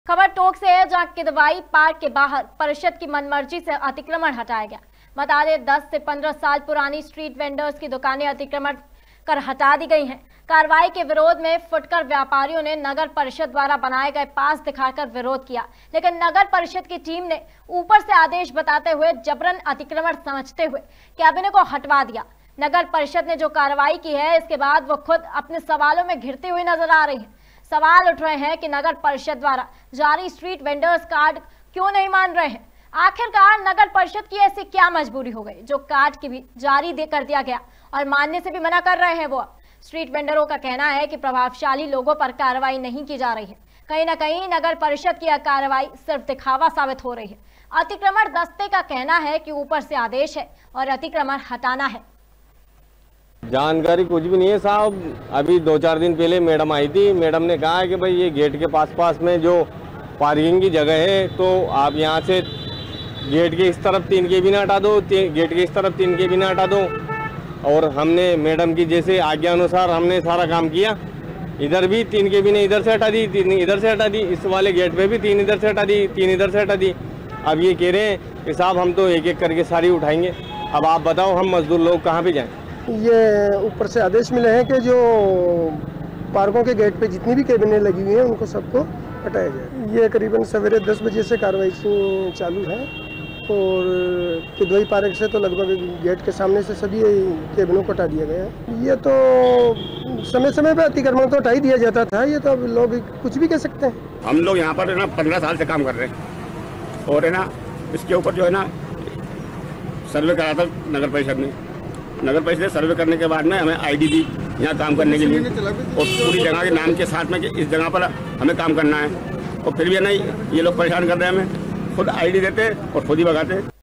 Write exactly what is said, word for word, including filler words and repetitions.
खबर टोक से है, जहां किदवाई पार्क के बाहर परिषद की मनमर्जी से अतिक्रमण हटाया गया। बता दें, दस से पंद्रह साल पुरानी स्ट्रीट वेंडर्स की दुकानें अतिक्रमण कर हटा दी गई हैं। कार्रवाई के विरोध में फुटकर व्यापारियों ने नगर परिषद द्वारा बनाए गए पास दिखाकर विरोध किया, लेकिन नगर परिषद की टीम ने ऊपर से आदेश बताते हुए जबरन अतिक्रमण समझते हुए कैबिने को हटवा दिया। नगर परिषद ने जो कार्रवाई की है, इसके बाद वो खुद अपने सवालों में घिरती हुई नजर आ रही है। सवाल उठ रहे हैं कि नगर परिषद द्वारा जारी स्ट्रीट वेंडर्स कार्ड क्यों नहीं मान रहे हैं। आखिरकार नगर परिषद की ऐसी क्या मजबूरी हो गई जो कार्ड की भी जारी दे कर दिया गया और मानने से भी मना कर रहे हैं। वो स्ट्रीट वेंडरों का कहना है कि प्रभावशाली लोगों पर कार्रवाई नहीं की जा रही है। कहीं ना कहीं नगर परिषद की यह कार्रवाई सिर्फ दिखावा साबित हो रही है। अतिक्रमण दस्ते का कहना है कि ऊपर से आदेश है और अतिक्रमण हटाना है। जानकारी कुछ भी नहीं है साहब। अभी दो चार दिन पहले मैडम आई थी। मैडम ने कहा है कि भाई ये गेट के पास पास में जो पार्किंग की जगह है, तो आप यहाँ से गेट के इस तरफ तीन के बिना हटा दो, गेट के इस तरफ तीन के बिना हटा दो। और हमने मैडम की जैसे आज्ञा अनुसार हमने सारा काम किया। इधर भी तीन के बिना इधर से हटा दी, तीन इधर से हटा दी। इस वाले गेट पे भी तीन इधर से हटा दी, तीन इधर से हटा दी। अब ये कह रहे हैं कि साहब हम तो एक एक करके सारी उठाएंगे। अब आप बताओ हम मजदूर लोग कहाँ पे जाएं? ये ऊपर से आदेश मिले हैं कि जो पार्कों के गेट पे जितनी भी केबिनें लगी हुई हैं उनको सबको हटाया जाए। ये करीबन सवेरे दस बजे से कार्रवाई चालू है और किदवाई पार्क से तो लगभग गेट के सामने से सभी केबिनों को हटा दिया गया है। ये तो समय समय पे अतिक्रमण तो हटा ही दिया जाता था। ये तो अब लोग कुछ भी कह सकते हैं। हम लोग यहाँ पर है ना पंद्रह साल से काम कर रहे हैं और है ना इसके ऊपर जो है ना सर्वे करा था नगर परिषद ने। नगर परिषद सर्वे करने के बाद में हमें आईडी दी यहाँ काम करने के लिए और पूरी जगह के नाम के साथ में कि इस जगह पर हमें काम करना है। और फिर भी नहीं, ये लोग परेशान कर रहे हैं। हमें खुद आईडी देते और खुद ही भगाते।